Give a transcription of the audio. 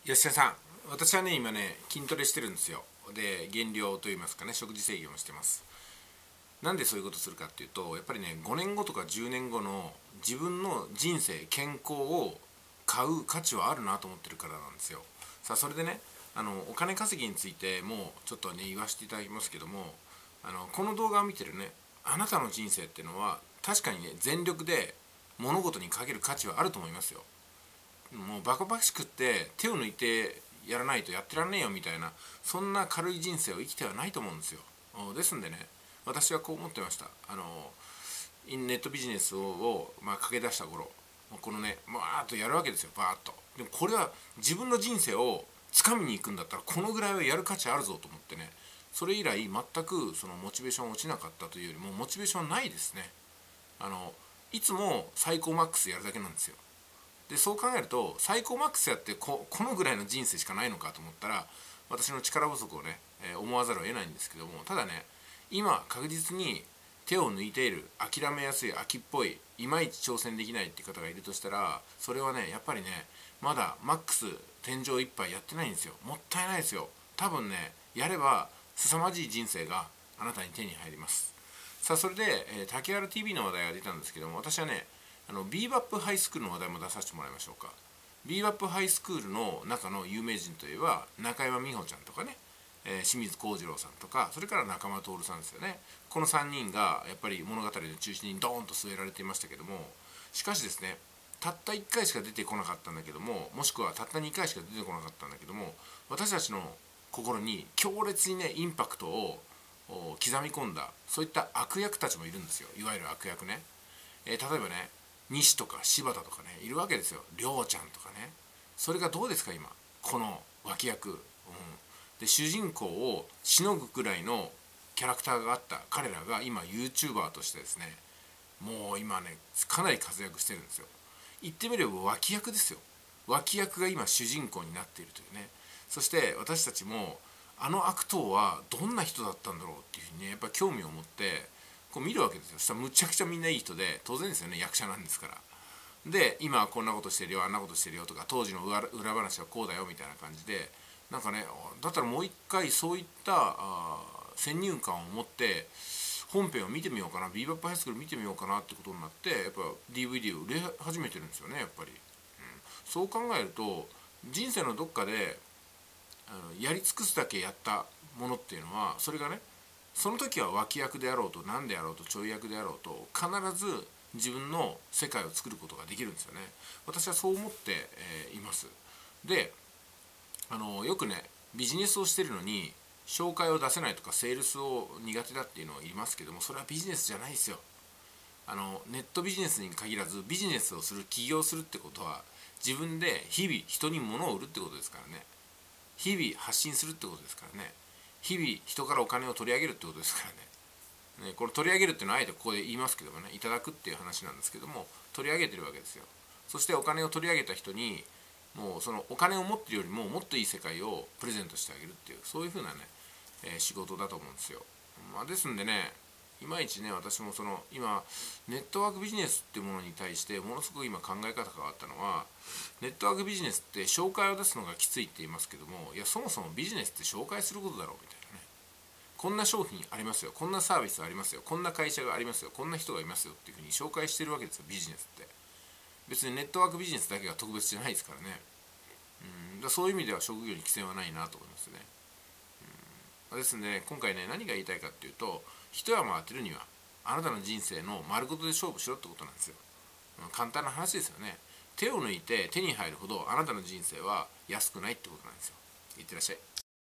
吉田さん、私はね今ね筋トレしてるんですよ。で減量といいますかね、食事制限をしてます。なんでそういうことするかっていうと、やっぱりね5年後とか10年後の自分の人生健康を買う価値はあるなと思ってるからなんですよ。さあそれでね、お金稼ぎについてもちょっとね言わせていただきますけども、この動画を見てるねあなたの人生っていうのは確かにね全力で物事にかける価値はあると思いますよ。もうバカバカしくって手を抜いてやらないとやってらんねえよみたいな、そんな軽い人生を生きてはないと思うんですよ。ですんでね、私はこう思ってました。ネットビジネスを駆け出した頃、このねバーッとやるわけですよ。バーッと。でもこれは自分の人生を掴みに行くんだったらこのぐらいはやる価値あるぞと思ってね、それ以来全くそのモチベーション落ちなかったというよりもモチベーションないですね。いつもサイコーマックスやるだけなんですよ。でそう考えるとサイコーマックスやってこのぐらいの人生しかないのかと思ったら、私の力不足をね、思わざるを得ないんですけども、ただね今確実に手を抜いている、諦めやすい、秋っぽい、いまいち挑戦できないっていう方がいるとしたら、それはねやっぱりねまだマックス天井いっぱいやってないんですよ。もったいないですよ。多分ねやれば凄まじい人生があなたに手に入ります。さあそれで、竹原 TV の話題が出たんですけども、私はねビーバップハイスクールの話題も出させてもらいましょうか。ビーバップハイスクールの中の有名人といえば中山美穂ちゃんとかね、清水幸次郎さんとか、それから中間徹さんですよね。この3人がやっぱり物語の中心にドーンと据えられていましたけども、しかしですねたった1回しか出てこなかったんだけども、もしくはたった2回しか出てこなかったんだけども、私たちの心に強烈にねインパクトを刻み込んだ、そういった悪役たちもいるんですよ。いわゆる悪役ね。例えばね西とか柴田とかねいるわけですよ。涼ちゃんとかね。それがどうですか今この脇役、で主人公をしのぐくらいのキャラクターがあった彼らが今 YouTuber としてですね、もう今ねかなり活躍してるんですよ。言ってみれば脇役ですよ。脇役が今主人公になっているというね。そして私たちもあの悪党はどんな人だったんだろうっていうふうにねやっぱ興味を持ってこう見るわけですよ。そしたらむちゃくちゃみんないい人で、当然ですよね、役者なんですから。で今はこんなことしてるよ、あんなことしてるよとか、当時の裏話はこうだよみたいな感じで、なんかねだったらもう一回そういった先入観を持って本編を見てみようかな、ビーバップハイスクール見てみようかなってことになって、やっぱ DVD を売れ始めてるんですよねやっぱり。そう考えると人生のどっかでやり尽くすだけやったものっていうのは、それがねその時は脇役であろうと何であろうとちょい役であろうと必ず自分の世界を作ることができるんですよね。私はそう思って、います。でよくねビジネスをしてるのに紹介を出せないとかセールスを苦手だっていうのを言いますけども、それはビジネスじゃないですよ。ネットビジネスに限らずビジネスをする、起業するってことは自分で日々人に物を売るってことですからね。日々発信するってことですからね。日々人からお金を取り上げるってことですからね。これ取り上げるっていうのはあえてここで言いますけどもね、いただくっていう話なんですけども、取り上げてるわけですよ。そしてお金を取り上げた人にもうそのお金を持ってるよりももっといい世界をプレゼントしてあげるっていう、そういう風なね、仕事だと思うんですよ。ですんでね、いまいちね私もその今ネットワークビジネスっていうものに対してものすごく今考え方が変わったのは、ネットワークビジネスって紹介を出すのがきついって言いますけども、いやそもそもビジネスって紹介することだろうみたいなね。こんな商品ありますよ、こんなサービスありますよ、こんな会社がありますよ、こんな人がいますよっていうふうに紹介してるわけですよ。ビジネスって別にネットワークビジネスだけが特別じゃないですからね。そういう意味では職業に規制はないなと思いますね。ですので、ね、今回ね何が言いたいかっていうと、一山当てるにはあなたの人生の丸ごとで勝負しろってことなんですよ。簡単な話ですよね。手を抜いて手に入るほどあなたの人生は安くないってことなんですよ。いってらっしゃい。